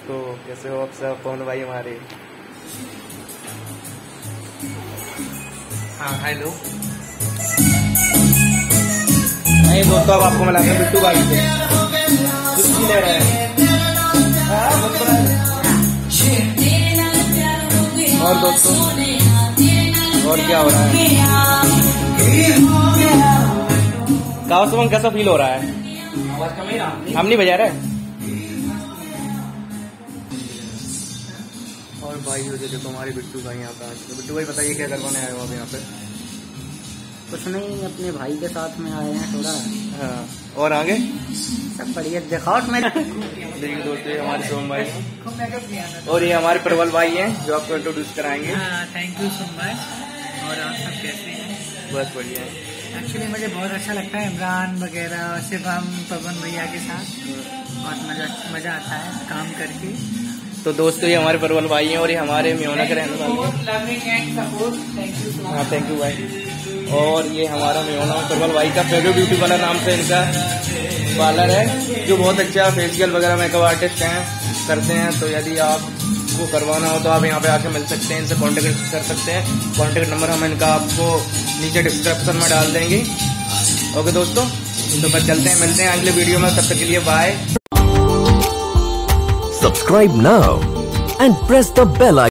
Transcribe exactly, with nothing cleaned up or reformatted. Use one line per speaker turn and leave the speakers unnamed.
दोस्तों, कैसे हो आप सब? पवन भाई हमारे। हाँ हेलो। नहीं दोस्तों, अब आपको मिलाते हैं बिट्टू भाई से। कुछ ले रहे हैं और दोस्तों, और क्या हो रहा है? गाँव सुमन कैसा फील हो रहा है? हम नहीं बजा रहे। और भाई हो देखो हमारे बिट्टू भाई यहाँ पे। तो बिट्टू भाई बताइए क्या करवाने आए हो आप यहाँ पे?
कुछ नहीं, अपने भाई के साथ में आए हैं थोड़ा।
हाँ, और आगे
सब बढ़िया दिखावट में।
देखिए दोस्तों, ये हमारे सोम भाई और ये हमारे प्रबल भाई हैं जो आपको इंट्रोड्यूस कराएंगे।
Thank you so much. और आप सब कैसे हैं?
बस बढ़िया है।
एक्चुअली मुझे बहुत अच्छा लगता है इमरान वगैरह शिवम पवन भैया के साथ। बहुत मजा मजा आता है काम करके।
तो दोस्तों, ये हमारे प्रबल भाई हैं और ये हमारे म्योना के रहने वाले हैं। हाँ थैंक यू भाई। और ये हमारा म्योना प्रबल भाई का फेवरेट ब्यूटी पार्लर नाम से इनका पार्लर है, जो बहुत अच्छा फेशियल वगैरह मेकअप आर्टिस्ट हैं, करते हैं। तो यदि आपको करवाना हो तो आप यहाँ पे आके मिल सकते हैं, इनसे कांटेक्ट कर सकते हैं। कांटेक्ट नंबर हम इनका आपको नीचे डिस्क्रिप्शन में डाल देंगे। ओके दोस्तों, तो बस चलते हैं, मिलते हैं अगले वीडियो में। तब तक के लिए bye.
Subscribe now and press the bell icon.